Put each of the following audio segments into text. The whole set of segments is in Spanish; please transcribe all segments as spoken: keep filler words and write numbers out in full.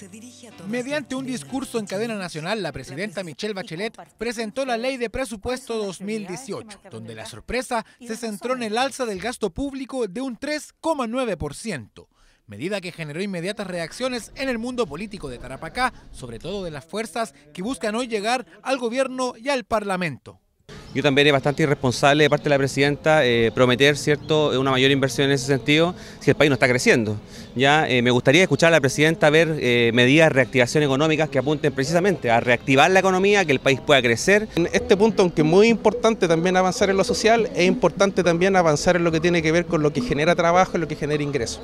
Mediante un discurso en cadena nacional, la presidenta Michelle Bachelet presentó la Ley de Presupuesto dos mil dieciocho, donde la sorpresa se centró en el alza del gasto público de un tres coma nueve por ciento. Medida que generó inmediatas reacciones en el mundo político de Tarapacá, sobre todo de las fuerzas que buscan hoy llegar al gobierno y al Parlamento. Yo también es bastante irresponsable de parte de la presidenta eh, prometer, cierto, una mayor inversión en ese sentido si el país no está creciendo. Ya eh, me gustaría escuchar a la presidenta ver eh, medidas de reactivación económicas que apunten precisamente a reactivar la economía, que el país pueda crecer. En este punto, aunque es muy importante también avanzar en lo social, es importante también avanzar en lo que tiene que ver con lo que genera trabajo y lo que genera ingresos.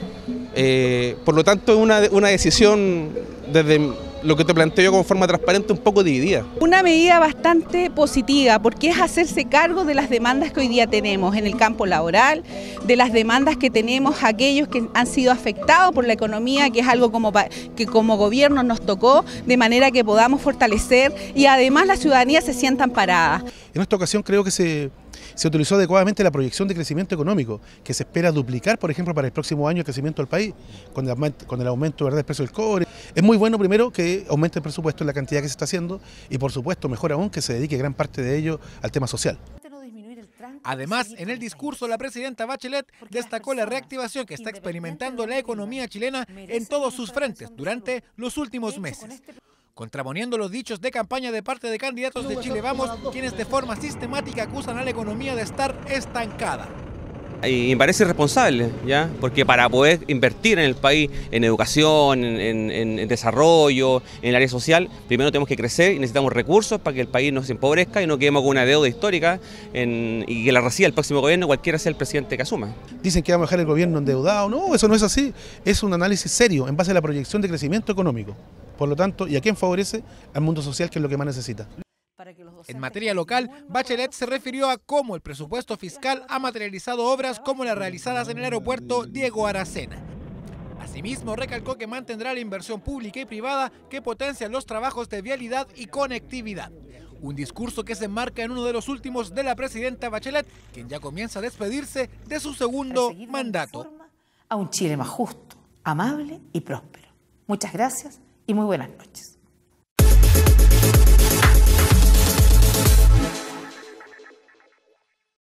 Eh, por lo tanto, es una, una decisión desde lo que te planteo yo como forma transparente un poco dividida. Una medida bastante positiva porque es hacerse cargo de las demandas que hoy día tenemos en el campo laboral, de las demandas que tenemos aquellos que han sido afectados por la economía, que es algo como que como gobierno nos tocó, de manera que podamos fortalecer y además la ciudadanía se sienta amparada. En esta ocasión creo que se... Se utilizó adecuadamente la proyección de crecimiento económico, que se espera duplicar, por ejemplo, para el próximo año el crecimiento del país, con el aumento, con el aumento ¿verdad?, del precio del cobre. Es muy bueno, primero, que aumente el presupuesto en la cantidad que se está haciendo y, por supuesto, mejor aún, que se dedique gran parte de ello al tema social. Además, en el discurso, la presidenta Bachelet destacó la reactivación que está experimentando la economía chilena en todos sus frentes durante los últimos meses, contraponiendo los dichos de campaña de parte de candidatos de Chile Vamos, quienes de forma sistemática acusan a la economía de estar estancada. Y me parece irresponsable, ¿ya? Porque para poder invertir en el país, en educación, en, en, en desarrollo, en el área social, primero tenemos que crecer y necesitamos recursos para que el país no se empobrezca y no quedemos con una deuda histórica en, y que la reciba el próximo gobierno, cualquiera sea el presidente que asuma. Dicen que vamos a dejar el gobierno endeudado. No, eso no es así. Es un análisis serio en base a la proyección de crecimiento económico. Por lo tanto, ¿y a quién favorece? Al mundo social, que es lo que más necesita. En materia local, Bachelet se refirió a cómo el presupuesto fiscal ha materializado obras como las realizadas en el aeropuerto Diego Aracena. Asimismo, recalcó que mantendrá la inversión pública y privada que potencia los trabajos de vialidad y conectividad. Un discurso que se enmarca en uno de los últimos de la presidenta Bachelet, quien ya comienza a despedirse de su segundo mandato. A un Chile más justo, amable y próspero. Muchas gracias y muy buenas noches.